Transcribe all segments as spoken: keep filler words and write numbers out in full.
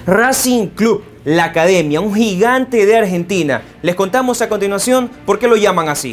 Racing Club, la academia, un gigante de Argentina. Les contamos a continuación por qué lo llaman así.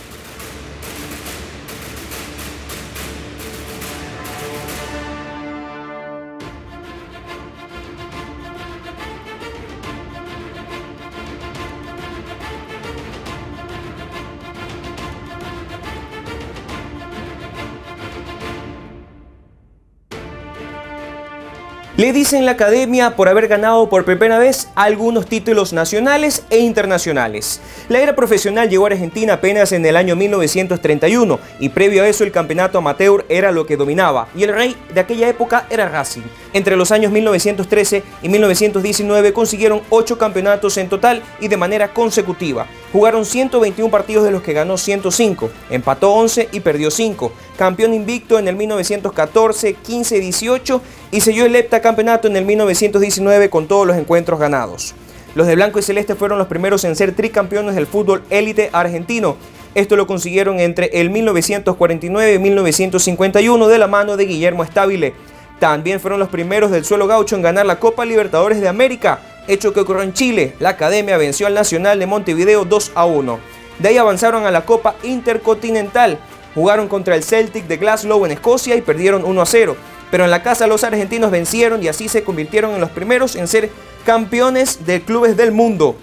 Le dicen la academia por haber ganado por primera vez algunos títulos nacionales e internacionales. La era profesional llegó a Argentina apenas en el año mil novecientos treinta y uno y previo a eso el campeonato amateur era lo que dominaba y el rey de aquella época era Racing. Entre los años mil novecientos trece y mil novecientos diecinueve consiguieron ocho campeonatos en total y de manera consecutiva. Jugaron ciento veintiún partidos de los que ganó ciento cinco, empató once y perdió cinco. Campeón invicto en el mil novecientos catorce, quince y dieciocho y selló el heptacampeonato en el mil novecientos diecinueve con todos los encuentros ganados. Los de blanco y celeste fueron los primeros en ser tricampeones del fútbol élite argentino. Esto lo consiguieron entre el mil novecientos cuarenta y nueve y mil novecientos cincuenta y uno de la mano de Guillermo Stabile. También fueron los primeros del suelo gaucho en ganar la Copa Libertadores de América, hecho que ocurrió en Chile. La academia venció al Nacional de Montevideo dos a uno. De ahí avanzaron a la Copa Intercontinental. Jugaron contra el Celtic de Glasgow en Escocia y perdieron uno a cero. Pero en la casa los argentinos vencieron y así se convirtieron en los primeros en ser campeones de clubes del mundo.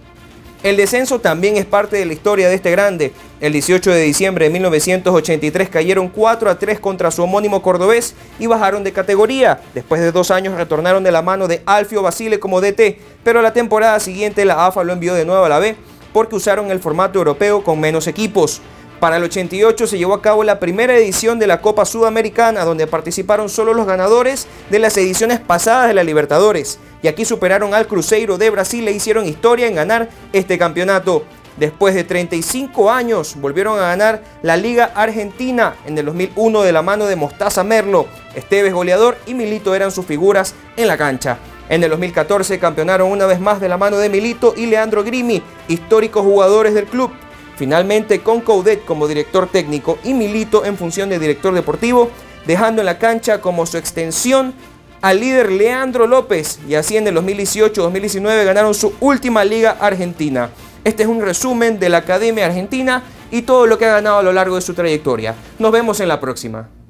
El descenso también es parte de la historia de este grande. El dieciocho de diciembre de mil novecientos ochenta y tres cayeron cuatro a tres contra su homónimo cordobés y bajaron de categoría. Después de dos años retornaron de la mano de Alfio Basile como D T, pero la temporada siguiente la A F A lo envió de nuevo a la B porque usaron el formato europeo con menos equipos. Para el ochenta y ocho se llevó a cabo la primera edición de la Copa Sudamericana, donde participaron solo los ganadores de las ediciones pasadas de la Libertadores. Y aquí superaron al Cruzeiro de Brasil e hicieron historia en ganar este campeonato. Después de treinta y cinco años volvieron a ganar la Liga Argentina en el dos mil uno de la mano de Mostaza Merlo. Esteves goleador y Milito eran sus figuras en la cancha. En el dos mil catorce campeonaron una vez más de la mano de Milito y Leandro Grimi, históricos jugadores del club. Finalmente con Coudet como director técnico y Milito en función de director deportivo, dejando en la cancha como su extensión al líder Leandro López, y así en el dos mil dieciocho dos mil diecinueve ganaron su última Liga Argentina. Este es un resumen de la Academia Argentina y todo lo que ha ganado a lo largo de su trayectoria. Nos vemos en la próxima.